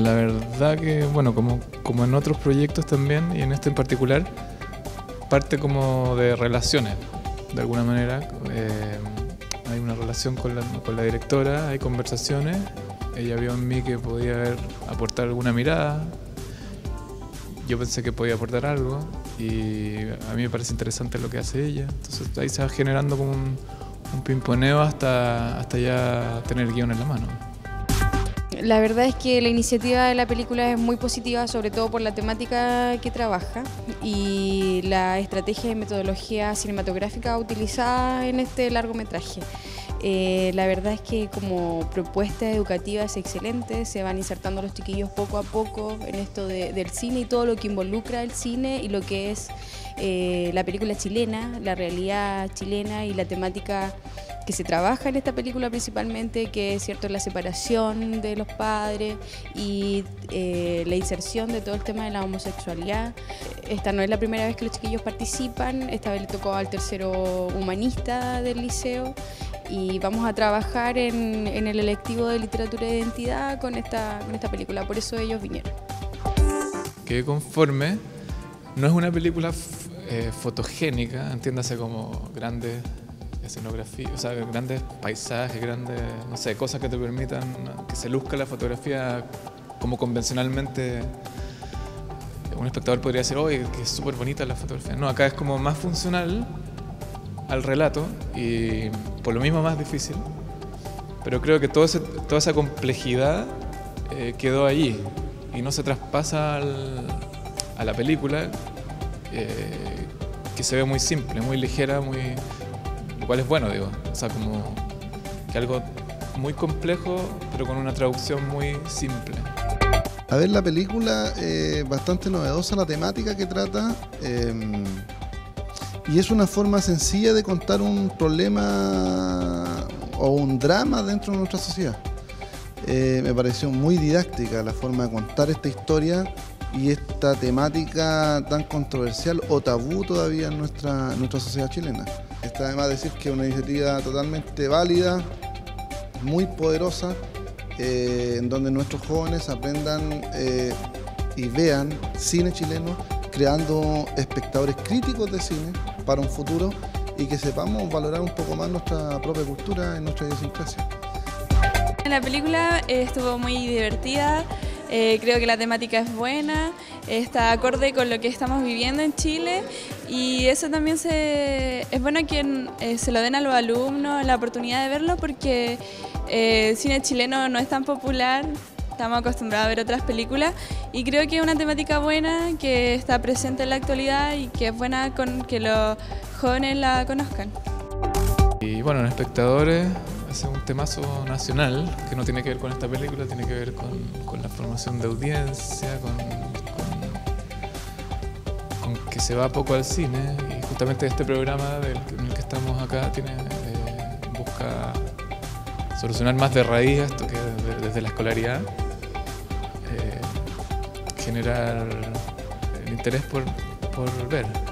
la verdad que, bueno, como en otros proyectos también, y en este en particular, parte como de relaciones, de alguna manera. Hay una relación con la directora, hay conversaciones. Ella vio en mí que podía aportar alguna mirada. Yo pensé que podía aportar algo y a mí me parece interesante lo que hace ella. Entonces ahí se va generando como un pimponeo hasta ya tener el guión en la mano. La verdad es que la iniciativa de la película es muy positiva, sobre todo por la temática que trabaja y la estrategia y metodología cinematográfica utilizada en este largometraje. La verdad es que como propuesta educativa es excelente, se van insertando los chiquillos poco a poco en esto del cine y todo lo que involucra el cine y lo que es la película chilena, la realidad chilena y la temática que se trabaja en esta película principalmente, que es cierto la separación de los padres y la inserción de todo el tema de la homosexualidad. Esta no es la primera vez que los chiquillos participan, esta vez le tocó al tercero humanista del liceo y vamos a trabajar en el electivo de literatura de identidad con esta película, por eso ellos vinieron. Quedé conforme, no es una película fotogénica, entiéndase como grandes escenografía, o sea, grandes paisajes, grandes, no sé, cosas que te permitan que se luzca la fotografía como convencionalmente un espectador podría decir, oye, que es súper bonita la fotografía. No, acá es como más funcional al relato y por lo mismo más difícil, pero creo que toda esa complejidad quedó allí y no se traspasa a la película, que se ve muy simple, muy ligera, lo cual es bueno, digo, o sea, como que algo muy complejo, pero con una traducción muy simple. A ver, la película bastante novedosa la temática que trata y es una forma sencilla de contar un problema o un drama dentro de nuestra sociedad. Me pareció muy didáctica la forma de contar esta historia y esta temática tan controversial o tabú todavía en nuestra sociedad chilena. Está además decir que es una iniciativa totalmente válida, muy poderosa, en donde nuestros jóvenes aprendan y vean cine chileno, creando espectadores críticos de cine para un futuro y que sepamos valorar un poco más nuestra propia cultura y nuestra idiosincrasia. La película estuvo muy divertida. Creo que la temática es buena, está acorde con lo que estamos viviendo en Chile y eso también es bueno que se lo den a los alumnos la oportunidad de verlo porque el cine chileno no es tan popular, estamos acostumbrados a ver otras películas y creo que es una temática buena que está presente en la actualidad y que es buena con que los jóvenes la conozcan. Y bueno, en espectadores es un temazo nacional que no tiene que ver con esta película, tiene que ver con la formación de audiencia, con que se va poco al cine y justamente este programa en el que estamos acá busca solucionar más de raíz esto que desde la escolaridad, generar el interés por ver.